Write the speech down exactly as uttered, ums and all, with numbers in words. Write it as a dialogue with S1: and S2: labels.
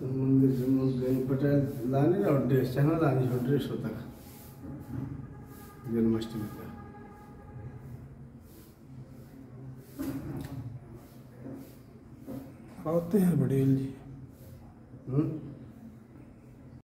S1: मंदिर मग गणपती लाने ना ड्रेस चांगला लाने ड्रेस होता का जन्माष्टमी का
S2: आते हैं बड़े जी।
S1: हम्म